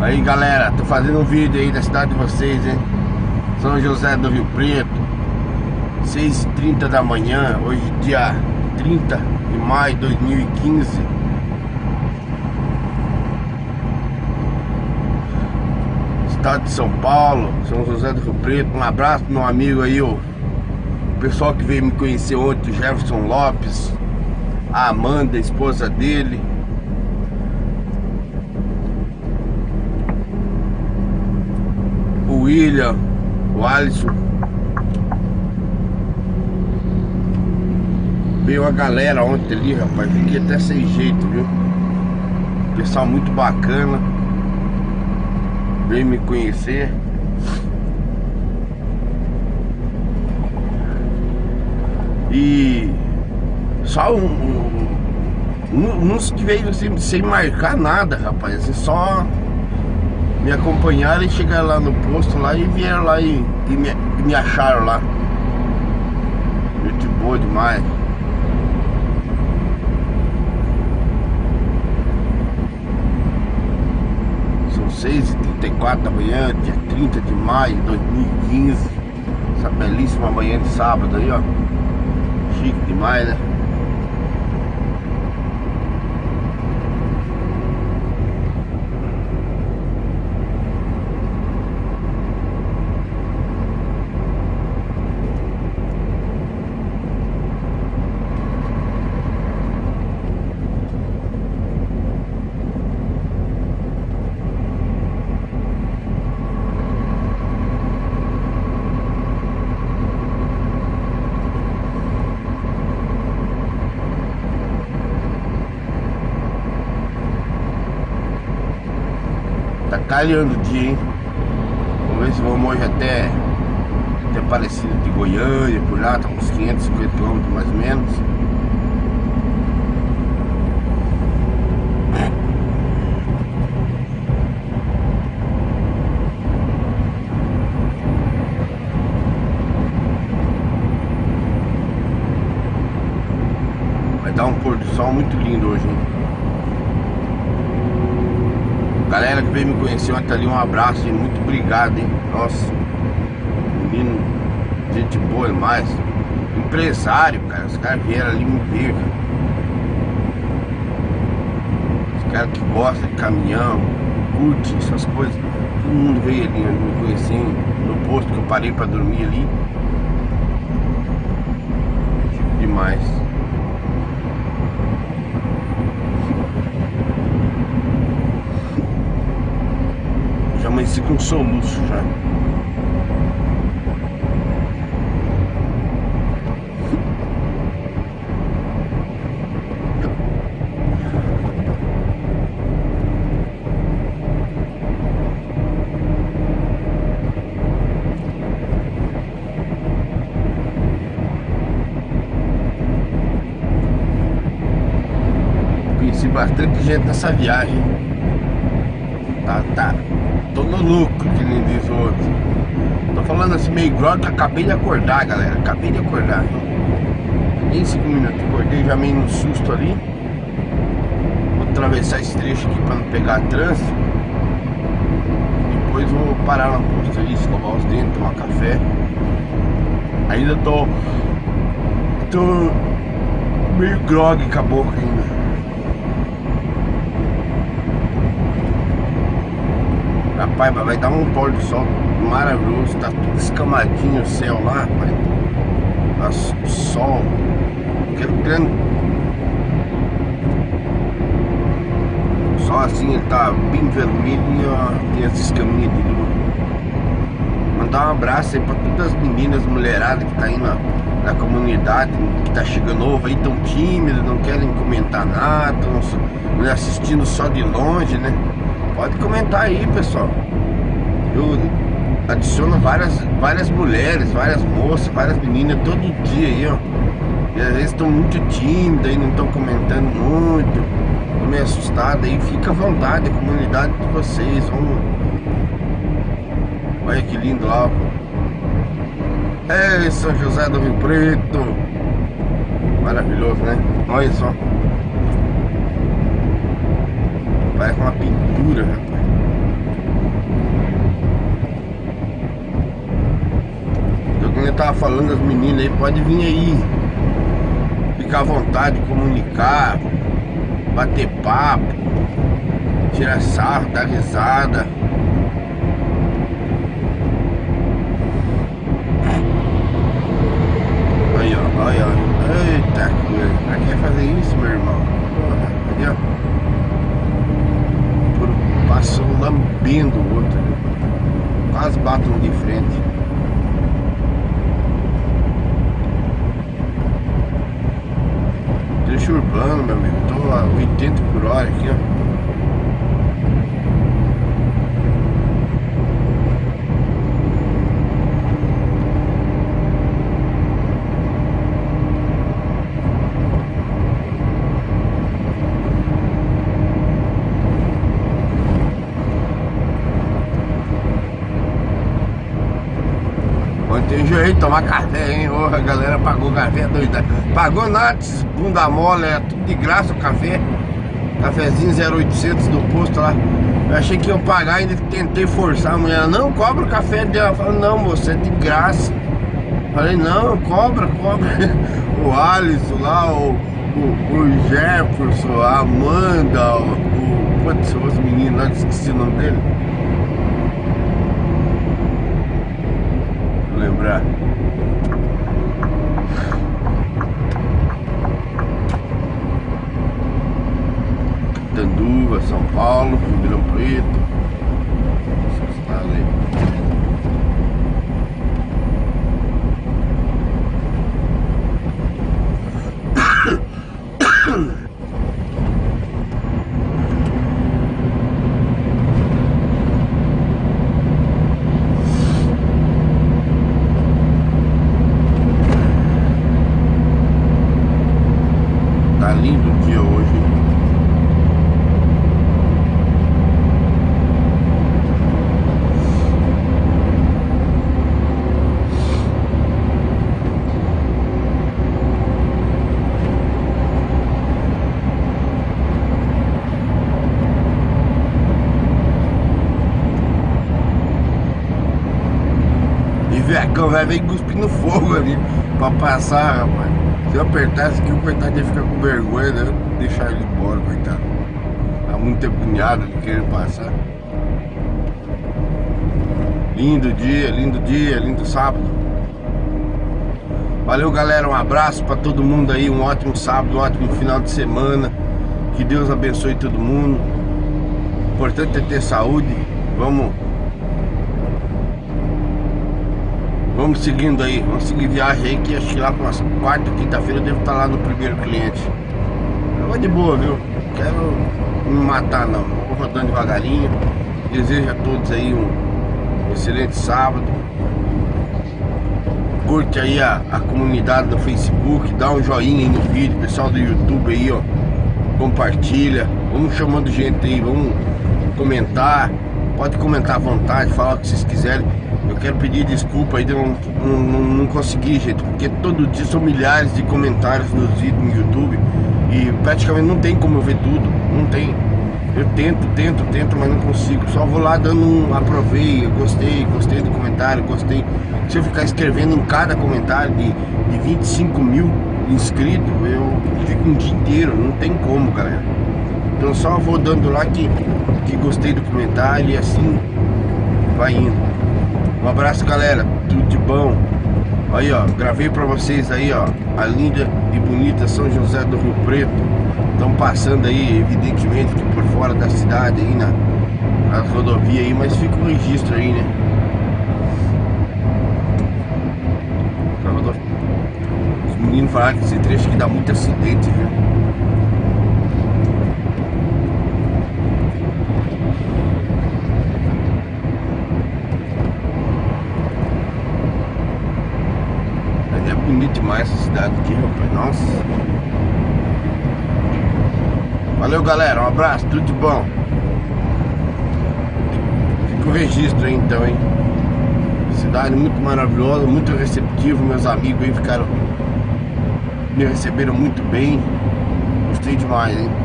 Aí galera, tô fazendo um vídeo aí da cidade de vocês, hein? São José do Rio Preto, 6h30 da manhã, hoje dia 30 de maio de 2015. Estado de São Paulo, São José do Rio Preto. Um abraço pro meu amigo aí, o pessoal que veio me conhecer ontem, o Jefferson Lopes, a Amanda, a esposa dele, o William, o Alisson. Veio a galera ontem ali, rapaz. Fiquei até sem jeito, viu? Pessoal muito bacana, veio me conhecer. E só uns que veio assim, sem marcar nada, rapaz. Assim, só me acompanharam e chegaram lá no posto lá e vieram lá e me acharam lá. Gente boa demais. São 6h34 da manhã, dia 30 de maio de 2015. Essa belíssima manhã de sábado aí, ó. Chique demais, né? Tá calhando o dia, hein? Vamos ver se vamos hoje até Aparecida de Goiânia, por lá, tá uns 550 km mais ou menos. Vai dar um pôr do sol muito lindo hoje, hein? Galera que veio me conhecer ontem ali, um abraço e muito obrigado, hein? Nossa, menino, gente boa demais. Empresário, cara, os caras vieram ali me ver, cara. Os caras que gostam de caminhão, curte essas coisas. Todo mundo veio ali me conhecer no posto que eu parei pra dormir ali. Chique demais. Já amanheci com soluço já. Conheci bastante gente nessa viagem. Tá. Tô no lucro, que nem diz o outro. Tô falando assim meio grogue, acabei de acordar, galera. Acabei de acordar. Nem 5 minutos, acordei já meio no susto ali. Vou atravessar esse trecho aqui pra não pegar trânsito. Depois vou parar lá no posto ali, escovar os dentes, tomar café. Ainda tô meio grogue com a boca ainda. Rapaz, vai dar um pôr do sol maravilhoso, tá tudo escamadinho o céu lá, rapaz. Nossa, o sol, aquele grande. Só assim ele tá bem vermelho e ó, tem as escaminhas de lua. Mandar um abraço aí pra todas as meninas, mulheradas que tá aí na comunidade, que tá chegando novo aí, tão tímidas, não querem comentar nada, estão assistindo só de longe, né? Pode comentar aí, pessoal. Eu adiciono várias mulheres, várias moças, várias meninas todo dia aí, ó. E às vezes estão muito tímidas aí, não estão comentando muito, estão meio assustadas aí. Fica à vontade, a comunidade de vocês. Vamos. Olha que lindo lá, ó. É São José do Rio Preto. Maravilhoso, né? Olha só. Parece uma pintura, rapaz. eu tava falando, as meninas aí, pode vir aí. Ficar à vontade de comunicar, bater papo, tirar sarro, dar risada. Aí, ó, aí, ó. Eita, pra que fazer isso, meu irmão? Aí, ó. Passou lambendo o outro. Quase batem de frente. Trecho urbano, meu amigo. Tô a 80 por hora aqui, ó. Ontem enjoei de tomar café, hein? Oh, a galera pagou café doida. Pagou nada, bunda mole, é tudo de graça o café. Cafezinho 0800 do posto lá. Eu achei que iam pagar, ainda tentei forçar a mulher. Não, cobra o café dela. Falei, não, moça, é de graça. Falei, não, cobra. O Alisson lá, o Jefferson, a Amanda, putz, os meninos lá, esqueci o nome dele. Lembrar. Tanduva, São Paulo, Ribeirão Preto. Esse estado aí. Tá lindo o dia hoje. E Vecão vai vir cuspindo fogo ali pra passar, rapaz. Se eu apertasse aqui, o coitado ia ficar com vergonha, né? Deixar ele embora, coitado. Tá muito agoniado de querer passar. Lindo dia, lindo sábado. Valeu, galera, um abraço pra todo mundo aí. Um ótimo sábado, um ótimo final de semana. Que Deus abençoe todo mundo. O importante é ter saúde. Vamos seguindo aí, vamos seguir viagem aí, que acho que lá para umas quarta, quinta-feira eu devo estar lá no primeiro cliente. Eu vou de boa, viu? Não quero me matar não, vou rodando devagarinho. Desejo a todos aí um excelente sábado. Curte aí a comunidade do Facebook, dá um joinha aí no vídeo, pessoal do YouTube aí, ó. Compartilha, vamos chamando gente aí, vamos comentar. Pode comentar à vontade, falar o que vocês quiserem. Eu quero pedir desculpa aí de eu não consegui, gente, porque todo dia são milhares de comentários nos vídeos no YouTube e praticamente não tem como eu ver tudo, não tem. Eu tento, mas não consigo. Só vou lá dando um aprovei, eu gostei do comentário, gostei. Se eu ficar escrevendo em cada comentário de 25 mil inscritos, eu fico um dia inteiro, não tem como, galera. Então só vou dando lá que gostei do comentário e assim vai indo. Um abraço, galera, tudo de bom. Aí, ó, gravei pra vocês aí, ó, a linda e bonita São José do Rio Preto. Estão passando aí, evidentemente, que por fora da cidade aí, na rodovia aí, mas fica o registro aí, né? Os meninos falaram que esse trecho aqui dá muito acidente, viu? Bonito demais essa cidade aqui, rapaz. Nossa. Valeu, galera. Um abraço, tudo de bom. Fica o registro aí então, hein? Cidade muito maravilhosa, muito receptiva. Meus amigos aí me receberam muito bem. Gostei demais, hein?